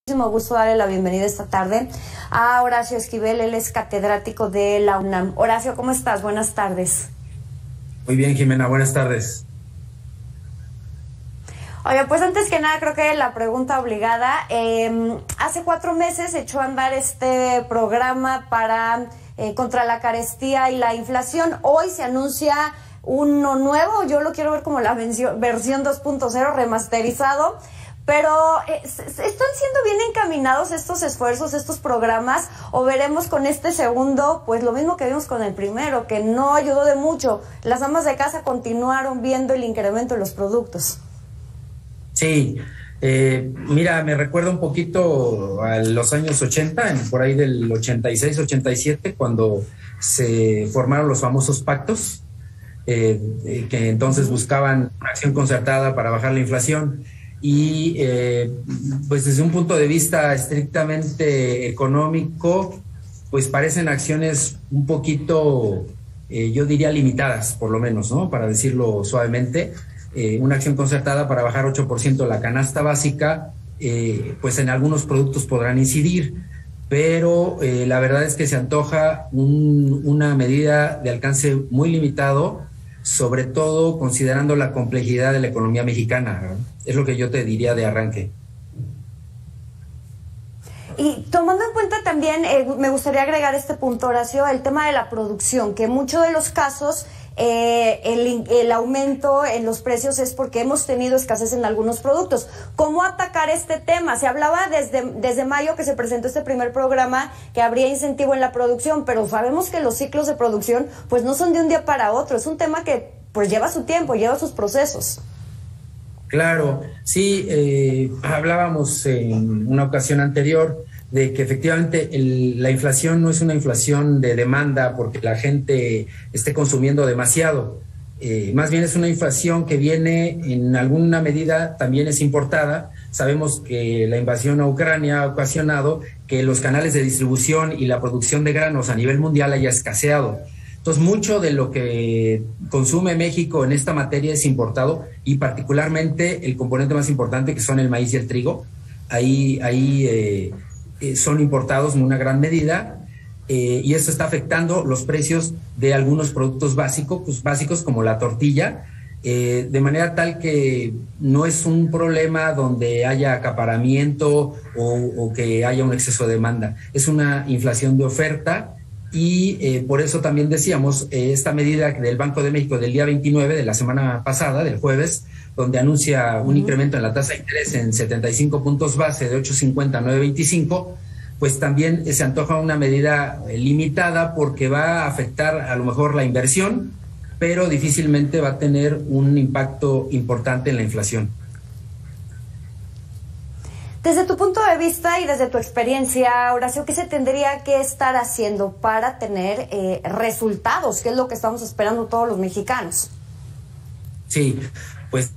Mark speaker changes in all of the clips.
Speaker 1: Muchísimo gusto darle la bienvenida esta tarde a Horacio Esquivel. Él es catedrático de la UNAM. Horacio, ¿cómo estás? Buenas tardes.
Speaker 2: Muy bien, Jimena, buenas tardes.
Speaker 1: Oye, pues antes que nada, creo que la pregunta obligada. Hace 4 meses echó a andar este programa para contra la carestía y la inflación. Hoy se anuncia uno nuevo. Yo lo quiero ver como la versión 2.0 remasterizado. Pero, ¿están siendo bien encaminados estos esfuerzos, estos programas? ¿O veremos con este segundo, pues lo mismo que vimos con el primero, que no ayudó de mucho? Las amas de casa continuaron viendo el incremento de los productos.
Speaker 2: Sí, mira, me recuerda un poquito a los años 80, por ahí del 86, 87, cuando se formaron los famosos pactos, que entonces buscaban una acción concertada para bajar la inflación. Y pues desde un punto de vista estrictamente económico, pues parecen acciones un poquito, yo diría limitadas, por lo menos, ¿no? Para decirlo suavemente, una acción concertada para bajar 8% la canasta básica, pues en algunos productos podrán incidir, pero la verdad es que se antoja una medida de alcance muy limitado, sobre todo considerando la complejidad de la economía mexicana, ¿verdad? Es lo que yo te diría de arranque.
Speaker 1: Y tomando en cuenta también, me gustaría agregar este punto, Horacio, el tema de la producción, que en muchos de los casos el aumento en los precios es porque hemos tenido escasez en algunos productos. ¿Cómo atacar este tema? Se hablaba desde mayo que se presentó este primer programa que habría incentivo en la producción, pero sabemos que los ciclos de producción pues no son de un día para otro, es un tema que pues lleva su tiempo, lleva sus procesos.
Speaker 2: Claro, sí, hablábamos en una ocasión anterior de que efectivamente la inflación no es una inflación de demanda porque la gente esté consumiendo demasiado, más bien es una inflación que viene en alguna medida, también es importada. Sabemos que la invasión a Ucrania ha ocasionado que los canales de distribución y la producción de granos a nivel mundial haya escaseado. Entonces, mucho de lo que consume México en esta materia es importado, y particularmente el componente más importante, que son el maíz y el trigo. Ahí son importados en una gran medida, y esto está afectando los precios de algunos productos básicos como la tortilla, de manera tal que no es un problema donde haya acaparamiento o que haya un exceso de demanda. Es una inflación de oferta. Y por eso también decíamos, esta medida del Banco de México del día 29 de la semana pasada, del jueves, donde anuncia un incremento en la tasa de interés en 75 puntos base de 8.50 a 9.25, pues también se antoja una medida limitada porque va a afectar a lo mejor la inversión, pero difícilmente va a tener un impacto importante en la inflación.
Speaker 1: Desde tu punto de vista y desde tu experiencia, Horacio, ¿qué se tendría que estar haciendo para tener resultados? ¿Qué es lo que estamos esperando todos los mexicanos?
Speaker 2: Sí, pues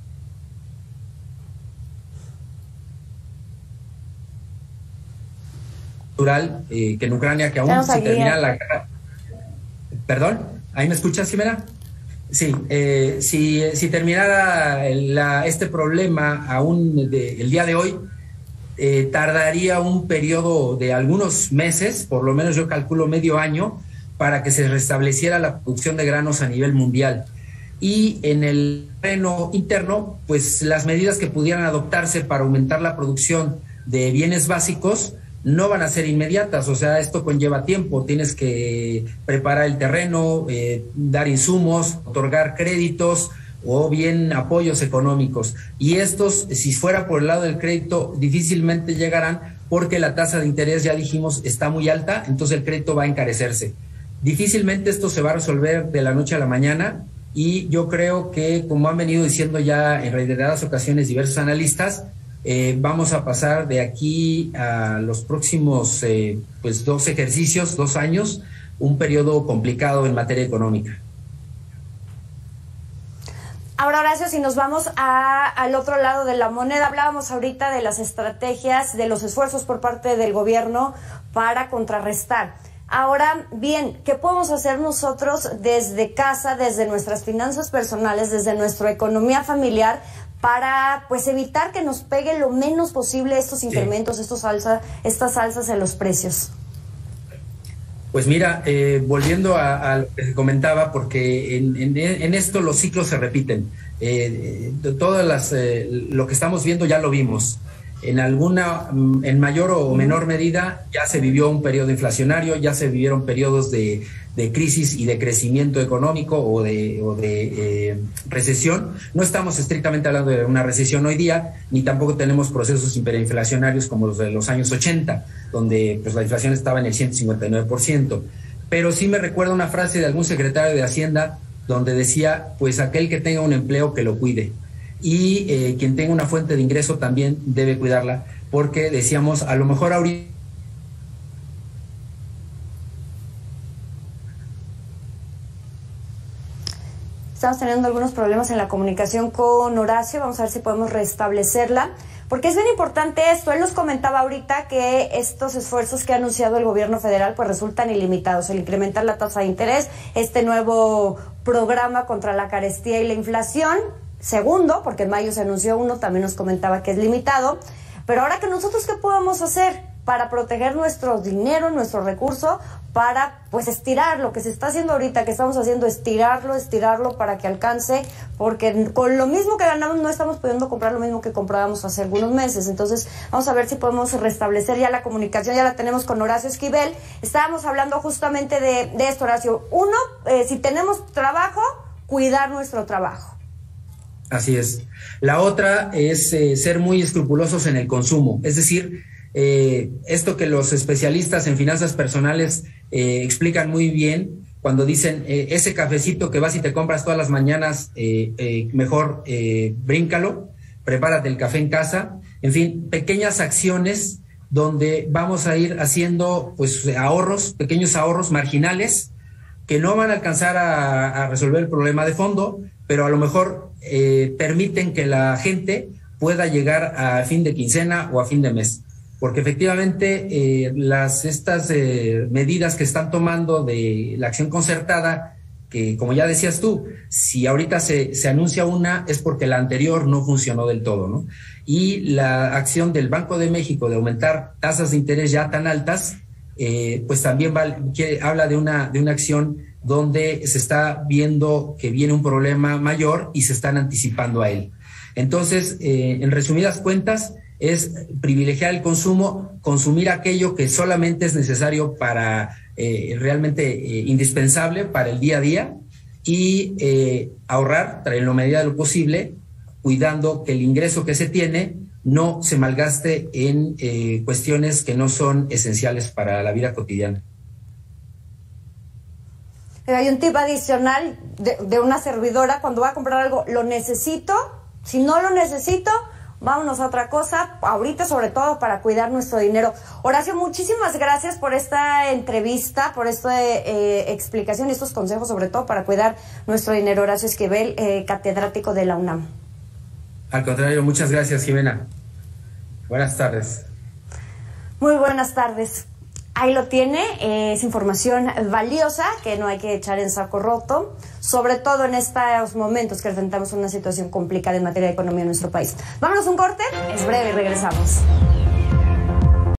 Speaker 2: natural, que en Ucrania, que aún se termina la guerra. ¿Perdón? ¿Ahí me escuchas, Jimena? Sí, si terminara este problema aún el día de hoy, tardaría un periodo de algunos meses, por lo menos yo calculo medio año, para que se restableciera la producción de granos a nivel mundial. Y en el terreno interno, pues las medidas que pudieran adoptarse para aumentar la producción de bienes básicos no van a ser inmediatas, o sea, esto conlleva tiempo, tienes que preparar el terreno, dar insumos, otorgar créditos o bien apoyos económicos. Y estos, si fuera por el lado del crédito, difícilmente llegarán porque la tasa de interés, ya dijimos, está muy alta, entonces el crédito va a encarecerse. Difícilmente esto se va a resolver de la noche a la mañana, y yo creo que, como han venido diciendo ya en reiteradas ocasiones diversos analistas, vamos a pasar de aquí a los próximos 2 años, un periodo complicado en materia económica.
Speaker 1: Ahora, Horacio, si nos vamos al otro lado de la moneda, hablábamos ahorita de las estrategias, de los esfuerzos por parte del gobierno para contrarrestar. Ahora, bien, ¿qué podemos hacer nosotros desde casa, desde nuestras finanzas personales, desde nuestra economía familiar, para pues evitar que nos pegue lo menos posible estos incrementos, estas alzas en los precios?
Speaker 2: Pues mira, volviendo a lo que comentaba, porque en esto los ciclos se repiten. Lo que estamos viendo ya lo vimos. En mayor o menor medida ya se vivió un periodo inflacionario, ya se vivieron periodos de crisis y de crecimiento económico o de recesión. No estamos estrictamente hablando de una recesión hoy día, ni tampoco tenemos procesos hiperinflacionarios como los de los años 80, donde pues la inflación estaba en el 159%. Pero sí me recuerda una frase de algún secretario de Hacienda donde decía, pues aquel que tenga un empleo que lo cuide. Y quien tenga una fuente de ingreso también debe cuidarla, porque decíamos, a lo mejor ahorita
Speaker 1: estamos teniendo algunos problemas en la comunicación con Horacio, vamos a ver si podemos restablecerla, porque es bien importante esto. Él nos comentaba ahorita que estos esfuerzos que ha anunciado el gobierno federal pues resultan ilimitados, el incrementar la tasa de interés, este nuevo programa contra la carestía y la inflación. Segundo, porque en mayo se anunció uno, también nos comentaba que es limitado. Pero ahora que nosotros, ¿qué podemos hacer para proteger nuestro dinero, nuestro recurso, para pues estirar lo que se está haciendo ahorita, que estamos haciendo, estirarlo para que alcance, porque con lo mismo que ganamos no estamos pudiendo comprar lo mismo que comprábamos hace algunos meses? Entonces vamos a ver si podemos restablecer ya la comunicación. Ya la tenemos con Horacio Esquivel. Estábamos hablando justamente de esto, Horacio. Uno, si tenemos trabajo, cuidar nuestro trabajo.
Speaker 2: Así es. La otra es ser muy escrupulosos en el consumo. Es decir, esto que los especialistas en finanzas personales explican muy bien cuando dicen ese cafecito que vas y te compras todas las mañanas, mejor bríncalo, prepárate el café en casa. En fin, pequeñas acciones donde vamos a ir haciendo pues ahorros, pequeños ahorros marginales que no van a alcanzar a resolver el problema de fondo, pero a lo mejor permiten que la gente pueda llegar a fin de quincena o a fin de mes. Porque efectivamente estas medidas que están tomando de la acción concertada, que como ya decías tú, si ahorita se anuncia una es porque la anterior no funcionó del todo, ¿no? Y la acción del Banco de México de aumentar tasas de interés ya tan altas, pues también habla de una acción donde se está viendo que viene un problema mayor y se están anticipando a él. Entonces, en resumidas cuentas, es privilegiar el consumo, consumir aquello que solamente es necesario para realmente indispensable para el día a día, y ahorrar en la medida de lo posible, cuidando que el ingreso que se tiene no se malgaste en cuestiones que no son esenciales para la vida cotidiana.
Speaker 1: Hay un tip adicional de una servidora: cuando va a comprar algo, ¿lo necesito? Si no lo necesito, vámonos a otra cosa, ahorita sobre todo para cuidar nuestro dinero. Horacio, muchísimas gracias por esta entrevista, por esta explicación y estos consejos, sobre todo para cuidar nuestro dinero. Horacio Esquivel, catedrático de la UNAM.
Speaker 2: Al contrario, muchas gracias, Jimena. Buenas tardes.
Speaker 1: Muy buenas tardes. Ahí lo tiene, es información valiosa que no hay que echar en saco roto, sobre todo en estos momentos que enfrentamos una situación complicada en materia de economía en nuestro país. Vámonos a un corte, es breve y regresamos.